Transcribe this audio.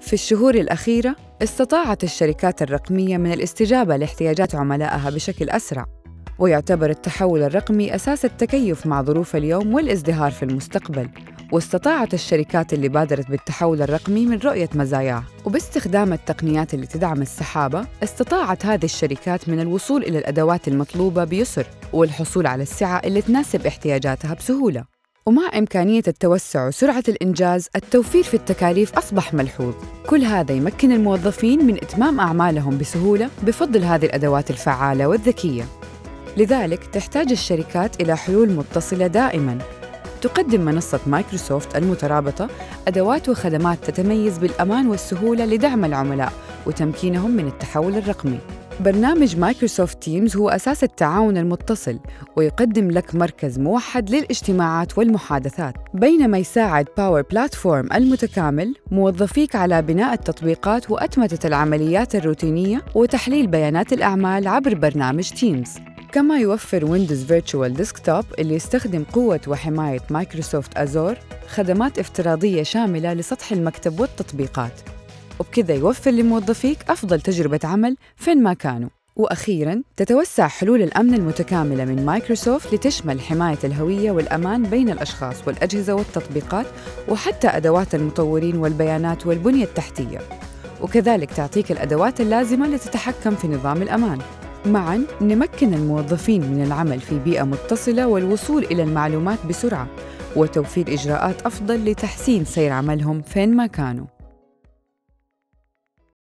في الشهور الأخيرة استطاعت الشركات الرقمية من الاستجابة لاحتياجات عملائها بشكل أسرع، ويعتبر التحول الرقمي أساس التكيف مع ظروف اليوم والازدهار في المستقبل. واستطاعت الشركات اللي بادرت بالتحول الرقمي من رؤية مزاياه، وباستخدام التقنيات اللي تدعم السحابة استطاعت هذه الشركات من الوصول إلى الأدوات المطلوبة بيسر والحصول على السعة اللي تناسب احتياجاتها بسهولة. ومع إمكانية التوسع وسرعة الإنجاز، التوفير في التكاليف أصبح ملحوظ. كل هذا يمكن الموظفين من إتمام أعمالهم بسهولة بفضل هذه الأدوات الفعالة والذكية. لذلك تحتاج الشركات إلى حلول متصلة دائماً. تقدم منصة مايكروسوفت المترابطة أدوات وخدمات تتميز بالأمان والسهولة لدعم العملاء وتمكينهم من التحول الرقمي. برنامج مايكروسوفت تيمز هو أساس التعاون المتصل، ويقدم لك مركز موحد للاجتماعات والمحادثات، بينما يساعد باور بلاتفورم المتكامل موظفيك على بناء التطبيقات وأتمتة العمليات الروتينية وتحليل بيانات الأعمال عبر برنامج تيمز. كما يوفر ويندوز فيرتشوال ديسكتوب اللي يستخدم قوة وحماية مايكروسوفت أزور خدمات افتراضية شاملة لسطح المكتب والتطبيقات، وبكذا يوفر لموظفيك أفضل تجربة عمل فين ما كانوا. وأخيراً تتوسع حلول الأمن المتكاملة من مايكروسوفت لتشمل حماية الهوية والأمان بين الأشخاص والأجهزة والتطبيقات وحتى أدوات المطورين والبيانات والبنية التحتية، وكذلك تعطيك الأدوات اللازمة لتتحكم في نظام الأمان. معاً نمكن الموظفين من العمل في بيئة متصلة والوصول إلى المعلومات بسرعة، وتوفير إجراءات أفضل لتحسين سير عملهم فين ما كانوا.